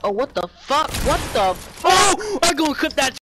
Oh, what the fuck? What the fuck? Oh, I'm gonna clip that.